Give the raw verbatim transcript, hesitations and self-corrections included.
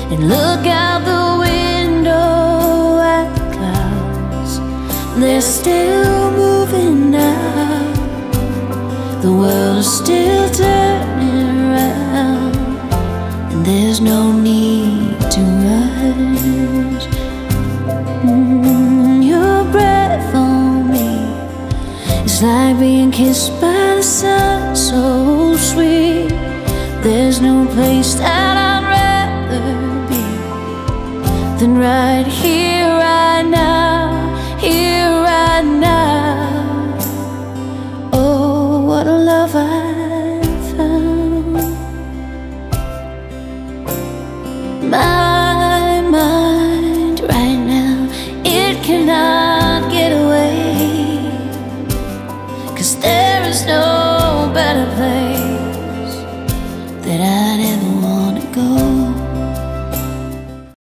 and look out the window at the clouds. They're still moving now. The world is still turning around, and there's no need to rush. Mm, your breath on me, it's like being kissed by the sun, so sweet. There's no place that I'd rather be than right here, right now, here, right now. Oh, what a love I found. My